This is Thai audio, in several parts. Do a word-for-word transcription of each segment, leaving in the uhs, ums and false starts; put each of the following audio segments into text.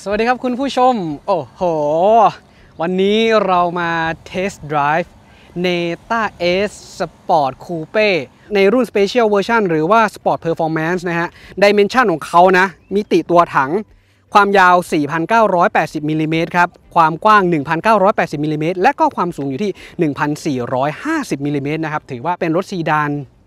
สวัสดีครับคุณผู้ชมโอ้โหวันนี้เรามาเทสต์ไดรฟ์ Neta S Sport Coupe ในรุ่น Special Version หรือว่า Sport Performance นะฮะ Dimension ของเขานะมิติตัวถังความยาว สี่พันเก้าร้อยแปดสิบ มิลลิเมตรครับความกว้าง หนึ่งพันเก้าร้อยแปดสิบ มิลลิเมตรและก็ความสูงอยู่ที่ หนึ่งพันสี่ร้อยห้าสิบ มิลลิเมตรนะครับถือว่าเป็นรถซีดาน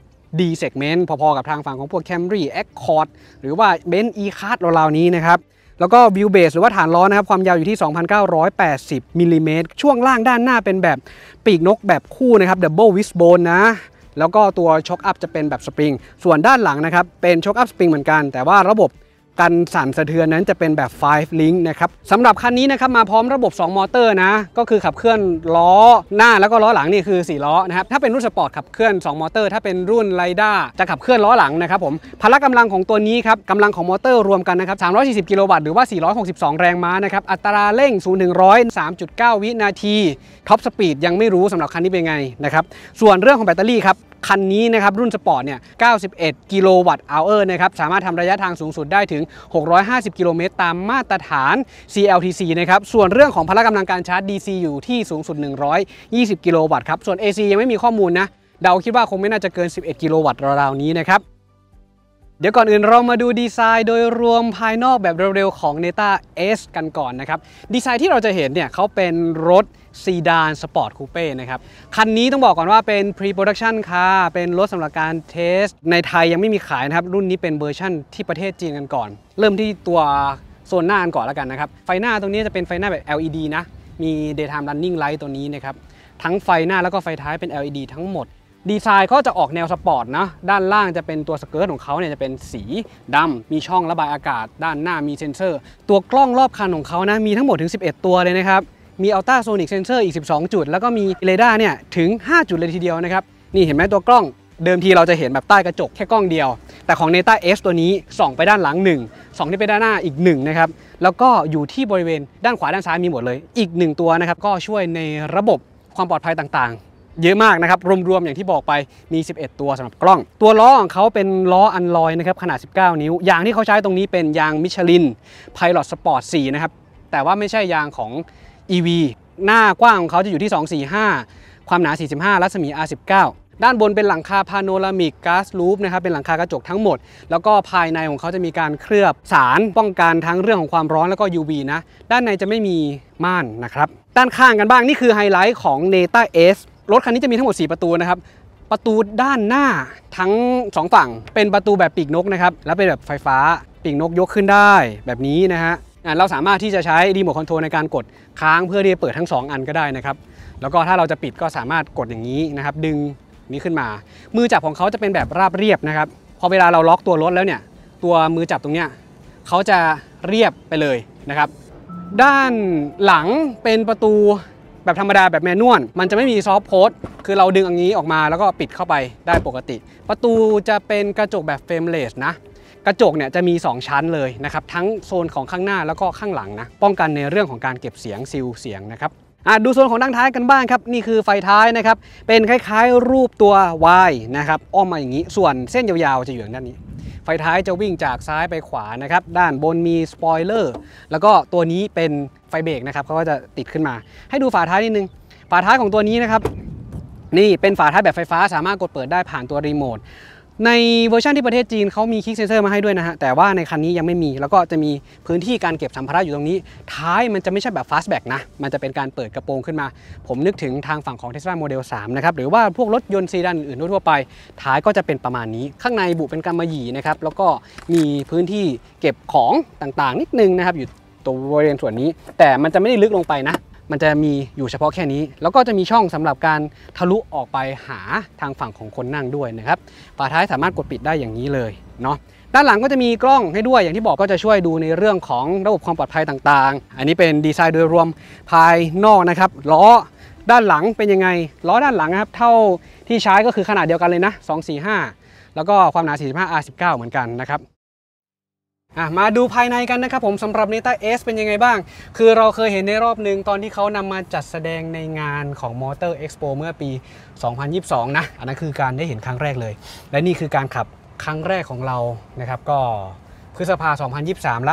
D segment พอๆกับทางฝั่งของพวก Camry Accord หรือว่า Benz E-Class ราวๆนี้นะครับแล้วก็วิวเบสหรือว่าฐานล้อนะครับความยาวอยู่ที่ สองพันเก้าร้อยแปดสิบ มิลลิเมตรช่วงล่างด้านหน้าเป็นแบบปีกนกแบบคู่นะครับ Double Wishbone นะแล้วก็ตัวช็อคอัพจะเป็นแบบสปริงส่วนด้านหลังนะครับเป็นช็อคอัพสปริงเหมือนกันแต่ว่าระบบกันสั่นสะเทือนนั้นจะเป็นแบบ ไฟว์ Link นะครับสำหรับคันนี้นะครับมาพร้อมระบบสองมอเตอร์นะก็คือขับเคลื่อนล้อหน้าแล้วก็ล้อหลังนี่คือสี่ล้อนะครับถ้าเป็นรุ่นสปอร์ตขับเคลื่อนสองมอเตอร์ถ้าเป็นรุ่นไรด้าจะขับเคลื่อนล้อหลังนะครับผมพละกำลังของตัวนี้ครับกำลังของมอเตอร์รวมกันนะครับสามร้อยสี่สิบกิโลวัตต์หรือว่าสี่ร้อยหกสิบสองแรงม้านะครับอัตราเร่งศูนย์ถึงหนึ่งร้อย สามจุดเก้า วินาทีท็อปสปีดยังไม่รู้สำหรับคันนี้เป็นไงนะครับส่วนเรื่องของแบตเตอรี่ครับคันนี้นะครับรุ่นสปอร์ตเนี่ยเก้าสิบเอ็ดกิโลวัตต์อเวอร์นะครับสามารถทำระยะทางสูงสุดได้ถึงหกร้อยห้าสิบกิโลเมตรตามมาตรฐาน ซี แอล ที ซี นะครับส่วนเรื่องของพละกำลังการชาร์จ ดี ซี อยู่ที่สูงสุดหนึ่งร้อยยี่สิบกิโลวัตต์ครับส่วน เอ ซี ยังไม่มีข้อมูลนะเดาคิดว่าคงไม่น่าจะเกินสิบเอ็ดกิโลวัตต์ราวๆนี้นะครับเดี๋ยวก่อนอื่นเรามาดูดีไซน์โดยรวมภายนอกแบบเร็วๆของ Neta S กันก่อนนะครับดีไซน์ที่เราจะเห็นเนี่ยเขาเป็นรถซีดานสปอร์ตคูเป้นะครับคันนี้ต้องบอกก่อนว่าเป็น Pre-Production Car เป็นรถสำหรับการเทสในไทยยังไม่มีขายนะครับรุ่นนี้เป็นเวอร์ชั่นที่ประเทศจีนกันก่อนเริ่มที่ตัวโซนหน้ากันก่อนแล้วกันนะครับไฟหน้าตรงนี้จะเป็นไฟหน้าแบบ แอล อี ดี นะมี Daytime Running Light ตัวนี้นะครับทั้งไฟหน้าแล้วก็ไฟท้ายเป็น แอล อี ดี ทั้งหมดดีไซน์ก็จะออกแนวสปอร์ตนะด้านล่างจะเป็นตัวสเกิร์ตของเขาเนี่ยจะเป็นสีดำมีช่องระบายอากาศด้านหน้ามีเซ็นเซอร์ตัวกล้องรอบคันของเขานะมีทั้งหมดถึงสิบเอ็ดตัวเลยนะครับมีอัลตราโซนิกเซนเซอร์อีกสิบสองจุดแล้วก็มีเรดาร์เนี่ยถึงห้าจุดเลยทีเดียวนะครับนี่เห็นไหมตัวกล้องเดิมทีเราจะเห็นแบบใต้กระจกแค่กล้องเดียวแต่ของ Neta S ตัวนี้ส่องไปด้านหลังหนึ่งส่องที่ไปด้านหน้าอีกหนึ่งนะครับแล้วก็อยู่ที่บริเวณด้านขวาด้านซ้ายมีหมดเลยอีกหนึ่งตัวนะครับก็ช่วยในระบบความปลอดภัยต่างๆเยอะมากนะครับรวมๆอย่างที่บอกไปมีสิบเอ็ดตัวสำหรับกล้องตัวล้อของเขาเป็นล้ออัลลอยนะครับขนาดสิบเก้านิ้วยางที่เขาใช้ตรงนี้เป็นยางมิชลิน Pilot Sport โฟร์นะครับแต่ว่าไม่ใช่ยางของ อี วี หน้ากว้างของเขาจะอยู่ที่สองร้อยสี่สิบห้าความหนาสี่สิบห้ารัศมี อาร์ สิบเก้า ด้านบนเป็นหลังคาพาโนรามิกก๊าซลูปนะครับเป็นหลังคากระจกทั้งหมดแล้วก็ภายในของเขาจะมีการเคลือบสารป้องกันทั้งเรื่องของความร้อนแล้วก็ ยู วี นะด้านในจะไม่มีม่านนะครับด้านข้างกันบ้างนี่คือไฮไลท์ของ Neta S รถคันนี้จะมีทั้งหมดสี่ประตูนะครับประตูด้านหน้าทั้งสองฝั่งเป็นประตูแบบปีกนกนะครับแล้วเป็นแบบไฟฟ้าปีกนกยกขึ้นได้แบบนี้นะฮะเราสามารถที่จะใช้รีโมทคอนโทรลในการกดค้างเพื่อที่จะเปิดทั้งสองอันก็ได้นะครับแล้วก็ถ้าเราจะปิดก็สามารถกดอย่างนี้นะครับดึงนี้ขึ้นมามือจับของเขาจะเป็นแบบราบเรียบนะครับพอเวลาเราล็อกตัวรถแล้วเนี่ยตัวมือจับตรงเนี้ยเขาจะเรียบไปเลยนะครับด้านหลังเป็นประตูแบบธรรมดาแบบแมนนวลมันจะไม่มีซอฟต์โค้ดคือเราดึงอย่างนี้ออกมาแล้วก็ปิดเข้าไปได้ปกติประตูจะเป็นกระจกแบบเฟรมเลสนะกระจกเนี่ยจะมีสองชั้นเลยนะครับทั้งโซนของข้างหน้าแล้วก็ข้างหลังนะป้องกันในเรื่องของการเก็บเสียงซีลเสียงนะครับดูโซนของด้านท้ายกันบ้างครับนี่คือไฟท้ายนะครับเป็นคล้ายๆรูปตัว Y นะครับอ้อมมาอย่างนี้ส่วนเส้นยาวๆจะอยู่ด้านนี้ไฟท้ายจะวิ่งจากซ้ายไปขวานะครับด้านบนมีสปอยเลอร์แล้วก็ตัวนี้เป็นไฟเบรกนะครับเขาก็จะติดขึ้นมาให้ดูฝาท้ายนิดนึงฝาท้ายของตัวนี้นะครับนี่เป็นฝาท้ายแบบไฟฟ้าสามารถกดเปิดได้ผ่านตัวรีโมทในเวอร์ชันที่ประเทศจีนเขามีคิกเซนเซอร์มาให้ด้วยนะฮะแต่ว่าในคันนี้ยังไม่มีแล้วก็จะมีพื้นที่การเก็บสัมภาระอยู่ตรงนี้ท้ายมันจะไม่ใช่แบบ fastback นะมันจะเป็นการเปิดกระโปรงขึ้นมาผมนึกถึงทางฝั่งของ Tesla Model สามนะครับหรือว่าพวกรถยนต์ซีดานอื่นๆทั่วไปท้ายก็จะเป็นประมาณนี้ข้างในบุเป็นกำมะหยี่นะครับแล้วก็มีพื้นที่เก็บของต่างๆนิดนึงนะครับอยู่ตรงบริเวณส่วนนี้แต่มันจะไม่ได้ลึกลงไปนะมันจะมีอยู่เฉพาะแค่นี้แล้วก็จะมีช่องสำหรับการทะลุออกไปหาทางฝั่งของคนนั่งด้วยนะครับฝาท้ายสามารถกดปิดได้อย่างนี้เลยเนาะด้านหลังก็จะมีกล้องให้ด้วยอย่างที่บอกก็จะช่วยดูในเรื่องของระบบความปลอดภัยต่างๆอันนี้เป็นดีไซน์โดยรวมภายนอกนะครับล้อด้านหลังเป็นยังไงล้อด้านหลังนะครับเท่าที่ใช้ก็คือขนาดเดียวกันเลยนะสองร้อยสี่สิบห้าแล้วก็ความหนาสี่สิบห้า อาร์ สิบเก้า เหมือนกันนะครับมาดูภายในกันนะครับผมสำหรับ Neta S เป็นยังไงบ้างคือเราเคยเห็นในรอบหนึ่งตอนที่เขานำมาจัดแสดงในงานของ Motor Expo เมื่อปี สองพันยี่สิบสอง นะอันนั้นคือการได้เห็นครั้งแรกเลยและนี่คือการขับครั้งแรกของเรานะครับก็พฤษภาคม สองพันยี่สิบสาม ละ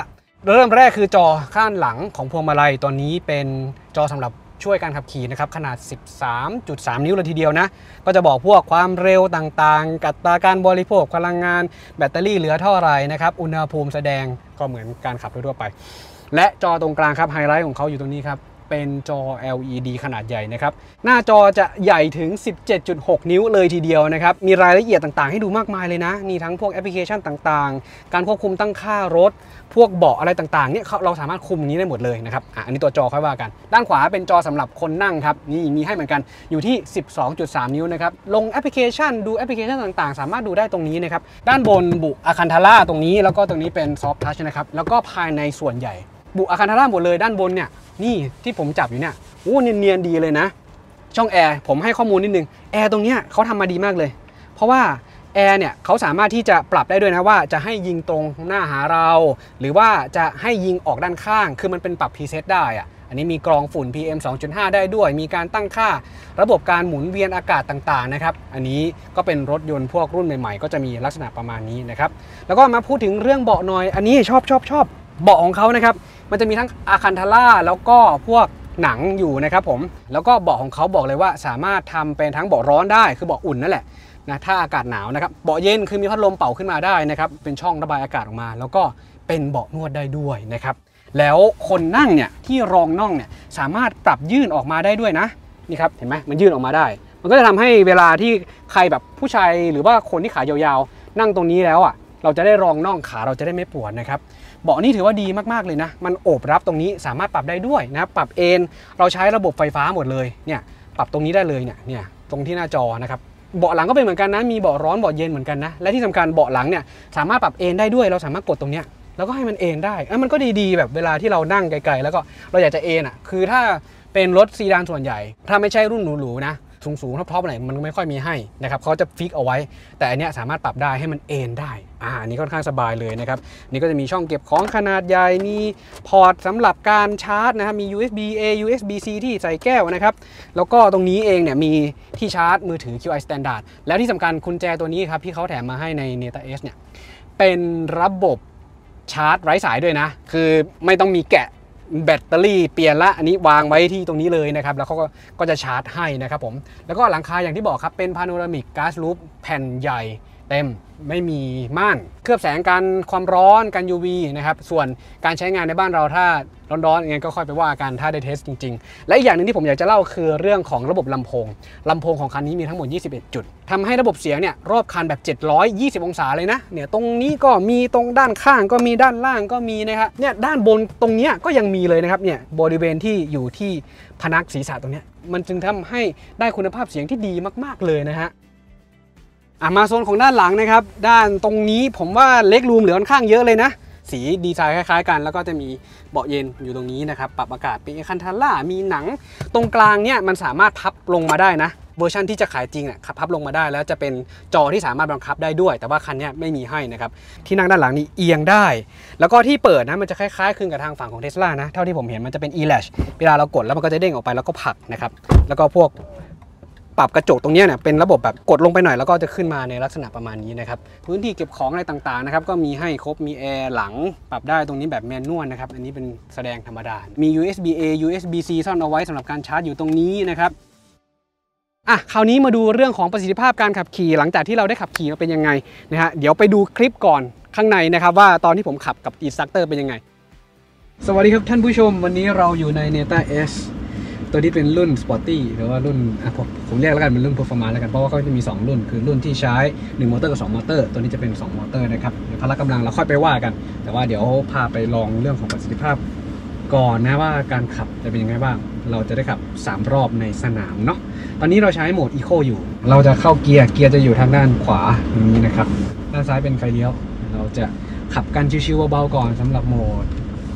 เริ่มแรกคือจอข้างหลังของพวงมาลัยตัวนี้เป็นจอสำหรับช่วยการขับขี่นะครับขนาด สิบสามจุดสาม นิ้วเลยทีเดียวนะก็จะบอกพวกความเร็วต่างๆอัตราการบริโภคพลังงานแบตเตอรี่เหลือเท่าไหร่นะครับอุณหภูมิแสดงก็เหมือนการขับทั่วไปและจอตรงกลางครับไฮไลท์ของเขาอยู่ตรงนี้ครับเป็นจอ แอล อี ดี ขนาดใหญ่นะครับหน้าจอจะใหญ่ถึง สิบเจ็ดจุดหก นิ้วเลยทีเดียวนะครับมีรายละเอียดต่างๆให้ดูมากมายเลยนะนี่ทั้งพวกแอปพลิเคชันต่างๆการควบคุมตั้งค่ารถพวกเบาะอะไรต่างๆเนี่ยเราสามารถคุมอย่างนี้ได้หมดเลยนะครับอ่ะอันนี้ตัวจอค่อยว่ากันด้านขวาเป็นจอสำหรับคนนั่งครับนี่มีให้เหมือนกันอยู่ที่ สิบสองจุดสาม นิ้วนะครับลงแอปพลิเคชันดูแอปพลิเคชันต่างๆสามารถดูได้ตรงนี้นะครับด้านบนบุอะคันธาร่าตรงนี้แล้วก็ตรงนี้เป็นซอฟท์ทัชนะครับแล้วก็ภายในส่วนใหญ่บุอะคันธาร่าหมดเลยด้านบนเนี่ยนี่ที่ผมจับอยู่เนี่ยโอ้เนียนๆดีเลยนะช่องแอร์ผมให้ข้อมูลนิดนึงแอร์ตรงเนี้ยเขาทำมาดีมากเลยเพราะว่าแอร์เนี่ยเขาสามารถที่จะปรับได้ด้วยนะว่าจะให้ยิงตรงหน้าหาเราหรือว่าจะให้ยิงออกด้านข้างคือมันเป็นปรับพรีเซตได้อะอันนี้มีกรองฝุ่น พี เอ็ม สองจุดห้า ได้ด้วยมีการตั้งค่าระบบการหมุนเวียนอากาศต่างๆนะครับอันนี้ก็เป็นรถยนต์พวกรุ่นใหม่ๆก็จะมีลักษณะประมาณนี้นะครับแล้วก็มาพูดถึงเรื่องเบาะหน่อยอันนี้ชอบชอบชอบเบาะของเขานะครับมันจะมีทั้งอะคันธาร่าแล้วก็พวกหนังอยู่นะครับผมแล้วก็เบาะของเขาบอกเลยว่าสามารถทำเป็นทั้งเบาะร้อนได้คือเบาะอุ่นนั่นแหละนะถ้าอากาศหนาวนะครับเบาะเย็นคือมีพัดลมเป่าขึ้นมาได้นะครับเป็นช่องระบายอากาศออกมาแล้วก็เป็นเบาะนวดได้ด้วยนะครับแล้วคนนั่งเนี่ยที่รองน่องเนี่ยสามารถปรับยื่นออกมาได้ด้วยนะนี่ครับเห็นไหมมันยื่นออกมาได้มันก็จะทำให้เวลาที่ใครแบบผู้ชายหรือว่าคนที่ขายาวๆนั่งตรงนี้แล้วอ่ะเราจะได้รองน่องขาเราจะได้ไม่ปวดนะครับเบาะนี้ถือว่าดีมากๆเลยนะมันโอบรับตรงนี้สามารถปรับได้ด้วยนะครับปรับเอนเราใช้ระบบไฟฟ้าหมดเลยเนี่ยปรับตรงนี้ได้เลยเนี่ยเนี่ยตรงที่หน้าจอนะครับเบาะหลังก็เป็นเหมือนกันนะมีเบาะร้อนเบาะเย็นเหมือนกันนะและที่สำคัญเบาะหลังเนี่ยสามารถปรับเอนได้ด้วยเราสามารถกดตรงเนี้ยแล้วก็ให้มันเอนได้แล้วมันก็ดีๆแบบเวลาที่เรานั่งไกลๆแล้วก็เราอยากจะเอนอ่ะคือถ้าเป็นรถซีดานส่วนใหญ่ถ้าไม่ใช่รุ่นหรูๆนะสูงๆท็อปๆไหนมันไม่ค่อยมีให้นะครับเขาจะฟิกเอาไว้แต่อันเนี้ยสามารถปรับได้ให้มันเอนได้อ่าอันนี้ค่อนข้างสบายเลยนะครับนี่ก็จะมีช่องเก็บของขนาดใหญ่มีพอร์ตสำหรับการชาร์จนะครับมี ยู เอส บี เอ ยู เอส บี ซี ที่ใส่แก้วนะครับแล้วก็ตรงนี้เองเนี่ยมีที่ชาร์จมือถือ คิว ไอ Standard แล้วที่สำคัญกุญแจตัวนี้ครับที่เขาแถมมาให้ใน Neta S เนี่ยเป็นระบบชาร์จไร้สายด้วยนะคือไม่ต้องมีแกะแบตเตอรี่เปลี่ยนละอันนี้วางไว้ที่ตรงนี้เลยนะครับแล้วเขาก็ก็จะชาร์จให้นะครับผมแล้วก็หลังคาอย่างที่บอกครับเป็นพาโนรามิกก๊าซลูปแผ่นใหญ่เต็มไม่มีม่านเคลือบแสงกันความร้อนกัน ยู วี นะครับส่วนการใช้งานในบ้านเราถ้าร้อนๆอย่างนี้ก็ค่อยไปว่ากันถ้าได้เทสจริงๆและอีกอย่างหนึ่งที่ผมอยากจะเล่าคือเรื่องของระบบลำโพงลำโพงของคันนี้มีทั้งหมดยี่สิบเอ็ดจุดทำให้ระบบเสียงเนี่ยรอบคันแบบเจ็ดร้อยยี่สิบองศาเลยนะเนี่ยตรงนี้ก็มีตรงด้านข้างก็มีด้านล่างก็มีนะครับเนี่ยด้านบนตรงนี้ก็ยังมีเลยนะครับเนี่ยบริเวณที่อยู่ที่พนักศีรษะตรงนี้มันจึงทำให้ได้คุณภาพเสียงที่ดีมากๆเลยนะฮะอ่ะมาโซนของด้านหลังนะครับด้านตรงนี้ผมว่าเล็กรูมเหลือค่อนข้างเยอะเลยนะสีดีไซน์คล้ายๆกันแล้วก็จะมีเบาะเย็นอยู่ตรงนี้นะครับปรับอากาศเป็นอะคันธาร่ามีหนังตรงกลางเนี่ยมันสามารถพับลงมาได้นะเวอร์ชันที่จะขายจริงอ่ะพับลงมาได้แล้วจะเป็นจอที่สามารถบังคับได้ด้วยแต่ว่าคันนี้ไม่มีให้นะครับที่นั่งด้านหลังนี่เอียงได้แล้วก็ที่เปิดนะมันจะคล้ายๆคลึงกับทางฝั่งของ Tesla นะเท่าที่ผมเห็นมันจะเป็น e-latch เวลาเรากดแล้วมันก็จะเด้งออกไปแล้วก็ผลักนะครับแล้วก็พวกปรับกระจกตรงนี้เนี่ยเป็นระบบแบบกดลงไปหน่อยแล้วก็จะขึ้นมาในลักษณะประมาณนี้นะครับพื้นที่เก็บของอะไรต่างๆนะครับก็มีให้ครบมีแอร์หลังปรับได้ตรงนี้แบบแมนนวลนะครับอันนี้เป็นแสดงธรรมดามี ยู เอส บี เอ ยู เอส บี ซี ซ่อนเอาไว้สำหรับการชาร์จอยู่ตรงนี้นะครับอ่ะคราวนี้มาดูเรื่องของประสิทธิภาพการขับขี่หลังจากที่เราได้ขับขี่มาเป็นยังไงนะฮะเดี๋ยวไปดูคลิปก่อนข้างในนะครับว่าตอนที่ผมขับกับ Instructor เป็นยังไงสวัสดีครับท่านผู้ชมวันนี้เราอยู่ใน Neta Sตัวนี้เป็นรุ่น Sporty หรือว่ารุ่นอ่ะผมผมเรียกแล้วกันเป็นรุ่น Performance แล้วกันเพราะว่าเขาจะมีสองรุ่นคือรุ่นที่ใช้หนึ่งมอเตอร์กับสองมอเตอร์ตัวนี้จะเป็นสองมอเตอร์นะครับเดี๋ยวพละกำลังเราค่อยไปว่ากันแต่ว่าเดี๋ยวพาไปลองเรื่องของประสิทธิภาพก่อนนะว่าการขับจะเป็นยังไงบ้างเราจะได้ขับสามรอบในสนามเนาะตอนนี้เราใช้โหมด Eco อยู่เราจะเข้าเกียร์เกียร์จะอยู่ทางด้านขวาตรงนี้นะครับด้านซ้ายเป็นไฟเลี้ยวเราจะขับกันชิวๆเบาๆก่อนสำหรับโหมด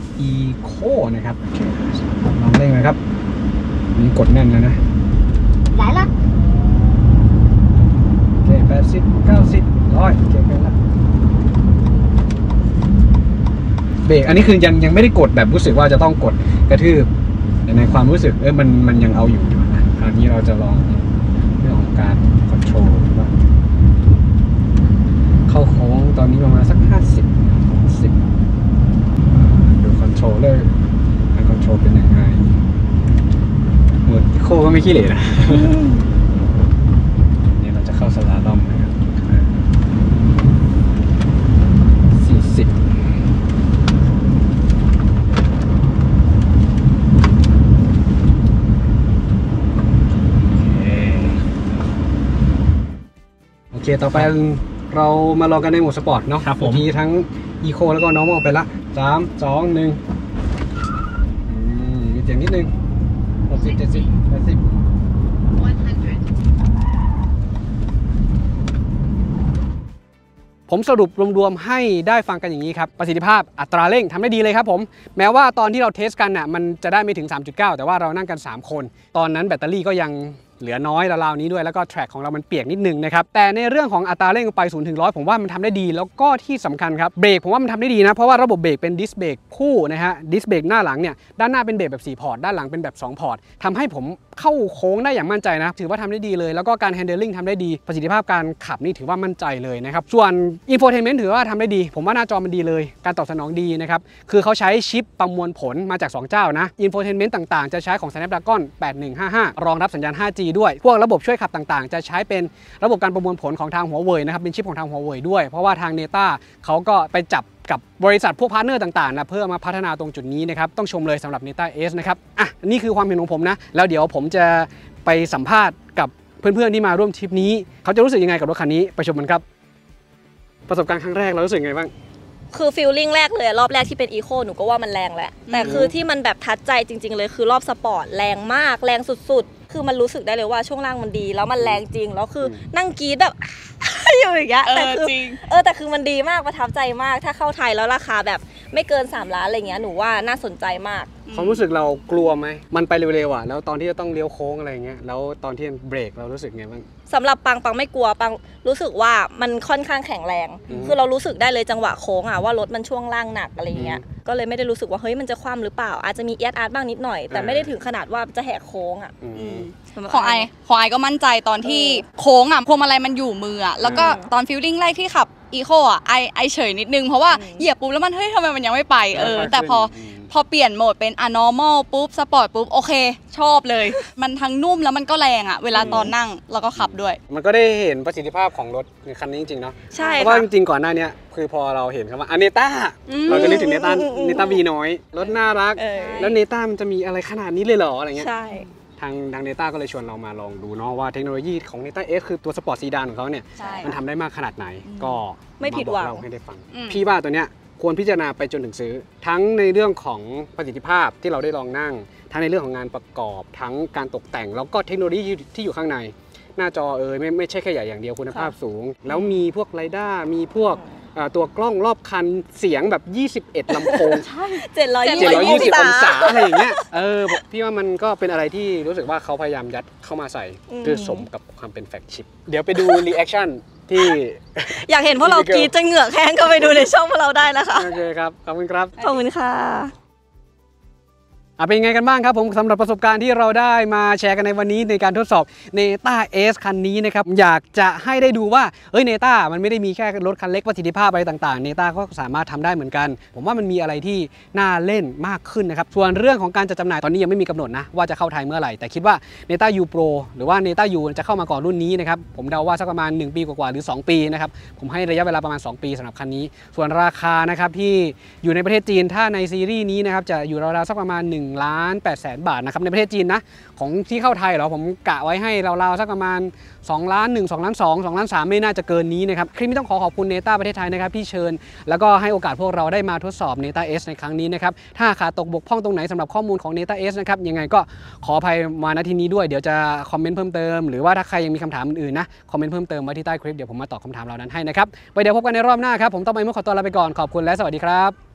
Eco นะครับลองเร่งเลยครับนี่กดแน่นแล้วนะไหลละโอเคแปดสิบเก้าสิบร้อยโอเคกันละเบรกอันนี้คือยังยังไม่ได้กดแบบรู้สึกว่าจะต้องกดกระทืบแต่ในความรู้สึกเออมันมันยังเอาอยู่นะคราวนี้เราจะลองเรื่องของการคอนโทรลว่าเข้าโค้งตอนนี้ประมาณสักห้าสิบหกสิบดูโชลเลอร์การคอนโทรลเป็นยังไงหมดโคก็ไม่ขี้เหร่นะนี่เราจะเข้าสลาลอมนะครับสี่สิบโอเคต่อไปเรามาลองกันในโหมดสปอร์ตเนาะครับผมมีทั้งอีโคแล้วก็น้องมองไปละสามสองหนึ่งมีเสียงนิดนึงหกสิบเจ็ดสิบแปดสิบผมสรุปรวมๆให้ได้ฟังกันอย่างนี้ครับประสิทธิภาพอัตราเร่งทำได้ดีเลยครับผมแม้ว่าตอนที่เราเทสกันน่ะมันจะได้ไม่ถึง สามจุดเก้า แต่ว่าเรานั่งกันสามคนตอนนั้นแบตเตอรี่ก็ยังเหลือน้อยราวๆนี้ด้วยแล้วก็แทร็กของเรามันเปียกนิดนึงนะครับแต่ในเรื่องของอัตราเร่งไปศูนย์ถึงร้อยผมว่ามันทำได้ดีแล้วก็ที่สำคัญครับเบรกผมว่ามันทำได้ดีนะเพราะว่าระบบเบรกเป็นดิสเบรกคู่นะฮะดิสเบรกหน้าหลังเนี่ยด้านหน้าเป็นเบรกแบบสี่พอร์ตด้านหลังเป็นแบบสองพอร์ตทำให้ผมเข้าโค้งได้อย่างมั่นใจนะถือว่าทำได้ดีเลยแล้วก็การ handling ทำได้ดีประสิทธิภาพการขับนี่ถือว่ามั่นใจเลยนะครับส่วน infotainment ถือว่าทำได้ดีผมว่าหน้าจอมันดีเลยการตอบสนองดีนะครับคือเขาใช้ชิปประมวลผลมาจากสองเจ้านะ infotainment ต่างๆจะใช้ของ Snapdragon แปดหนึ่งห้าห้ารองรับสัญญาณ ห้าจี ด้วยพวกระบบช่วยขับต่างๆจะใช้เป็นระบบการประมวลผลของทาง Huawei นะครับเป็นชิปของทาง Huawei ด้วยเพราะว่าทาง Neta เขาก็ไปจับกับบริษัทพวกพาร์ทเนอร์ต่างๆนะเพื่อมาพัฒนาตรงจุดนี้นะครับต้องชมเลยสำหรับ Neta S นะครับอ่ะนี่คือความเห็นของผมนะแล้วเดี๋ยวผมจะไปสัมภาษณ์กับเพื่อนๆที่มาร่วมทริปนี้เขาจะรู้สึกยังไงกับรถคันนี้ไปชมกันครับประสบการณ์ครั้งแรกเรารู้สึกไงบ้างคือฟีลลิ่งแรกเลยรอบแรกที่เป็นอีโคหนูก็ว่ามันแรงแหละแต่คือที่มันแบบทัดใจจริงๆเลยคือรอบสปอร์ตแรงมากแรงสุดๆคือมันรู้สึกได้เลยว่าช่วงล่างมันดีแล้วมันแรงจริงแล้วคือนั่งกรี๊ดแบบอยู่อย่างเงี้ยแต่คือเออแต่คือมันดีมากประทับใจมากถ้าเข้าไทยแล้วราคาแบบไม่เกินสามล้านอะไรเงี้ยหนูว่าน่าสนใจมากความรู้สึกเรากลัวไหมมันไปเร็วๆอ่ะแล้วตอนที่จะต้องเลี้ยวโค้งอะไรเงี้ยแล้วตอนที่เบรกเรารู้สึกไงบ้างสำหรับปังปังไม่กลัวปังรู้สึกว่ามันค่อนข้างแข็งแรงคือเรารู้สึกได้เลยจังหวะโค้งอ่ะว่ารถมันช่วงล่างหนักอะไรเงี้ยก็เลยไม่ได้รู้สึกว่าเฮ้ยมันจะคว่ำหรือเปล่าอาจจะมีเอียดอาร์ตบ้างนิดหน่อยแต่ไม่ได้ถึงขนาดว่าจะแหกโค้งอ่ะของไอของไอก็มั่นใจตอนที่โค้งอ่ะพวงมาลัยมันอยู่มืออ่ะแล้วก็ตอนฟีลลิ่งแรกที่ขับอีโคอ่ะไอไอเฉยนิดนึงเพราะว่าเหยียบปุ๊บแล้วมันเฮ้ยทำไมมันยังไม่ไปเออแต่พอพอเปลี่ยนโหมดเป็น อ่ะ normal ปุ๊บ สปอร์ตปุ๊บโอเคชอบเลยมันทั้งนุ่มแล้วมันก็แรงอ่ะเวลาตอนนั่งแล้วก็ขับด้วยมันก็ได้เห็นประสิทธิภาพของรถคันนี้จริงๆเนาะใช่เพราะว่าจริงๆก่อนหน้านี้คือพอเราเห็นคำว่าเนต้าเราจะนึกถึงเนต้าเนต้าวีน้อยรถน่ารักแล้วเนต้ามันจะมีอะไรขนาดนี้เลยเหรออะไรเงี้ยใช่ทางทาง Neta ก็เลยชวนเรามาลองดูเนาะว่าเทคโนโลยีของ Neta S คือตัวสปอร์ตซีดานของเขาเนี่ยมันทำได้มากขนาดไหนก็ไม่ผิดหวังเราให้ได้ฟังพี่ว่าตัวเนี้ยควรพิจารณาไปจนถึงซื้อทั้งในเรื่องของประสิทธิภาพที่เราได้ลองนั่งทั้งในเรื่องของงานประกอบทั้งการตกแต่งแล้วก็เทคโนโลยีที่อยู่ข้างในหน้าจอเอยไม่ไม่ใช่แค่ใหญ่อย่างเดียวคุณภาพสูงแล้วมีพวกไรด้ามีพวกตัวกล้องรอบคันเสียงแบบยี่สิบเอ็ดลำโพงเจ็ดร้อยยี่สิบองศาอะไรอย่างเงี้ยเออพี่ว่ามันก็เป็นอะไรที่รู้สึกว่าเขาพยายามยัดเข้ามาใส่เพื่อสมกับความเป็นแฟลกชิพเดี๋ยวไปดูรีแอคชั่นที่อยากเห็นพวกเรากรี๊ดจนเหงื่อแห้งก็ไปดูในช่องพวกเราได้นะคะโอเคครับขอบคุณครับขอบคุณค่ะเป็นไงกันบ้างครับผมสำหรับประสบการณ์ที่เราได้มาแชร์กันในวันนี้ในการทดสอบ Neta S คันนี้นะครับอยากจะให้ได้ดูว่าเอ้ย Neta มันไม่ได้มีแค่รถคันเล็กประสิทธิภาพอะไรต่างๆ Neta ก็สามารถทำได้เหมือนกันผมว่ามันมีอะไรที่น่าเล่นมากขึ้นนะครับส่วนเรื่องของการจัดจำหน่ายตอนนี้ยังไม่มีกำหนดนะว่าจะเข้าไทยเมื่อไหร่แต่คิดว่า Neta U Pro หรือว่า Neta U จะเข้ามาก่อนรุ่นนี้นะครับผมเดาว่าสักประมาณหนึ่งปีกว่าๆหรือสองปีนะครับผมให้ระยะเวลาประมาณสองปีสำหรับคันนี้ส่วนราคานะครับที่อยู่ในประเทศจีนถ้าในซีรีส์นี้นะครับจะอยู่ราวๆสักประมาณหนึ่งล้านแปดแสนบาทนะครับในประเทศจีนนะของที่เข้าไทยเหรอผมกะไว้ให้ราวๆสักประมาณสองล้านหนึ่ง สองล้านสอง สองล้านสามไม่น่าจะเกินนี้นะครับคลิปนี้ต้องขอขอบคุณ Neta ประเทศไทยนะครับที่เชิญแล้วก็ให้โอกาสพวกเราได้มาทดสอบ Neta S ในครั้งนี้นะครับถ้าขาดตกบกพร่องตรงไหนสำหรับข้อมูลของ Neta S นะครับยังไงก็ขออภัยมาณที่นี้ด้วยเดี๋ยวจะคอมเมนต์เพิ่มเติมหรือว่าถ้าใครยังมีคำถามอื่นๆนะคอมเมนต์เพิ่มเติมไว้ที่ใต้คลิปเดี๋ยวผมมาตอบคำถามเหล่านั้นให้นะครับไว้เดี๋ยวพบกันในรอบหน้าครับผมต้องไปมุ่งขอตัวลาไปก่อนขอบคุณและสวัสดีครับ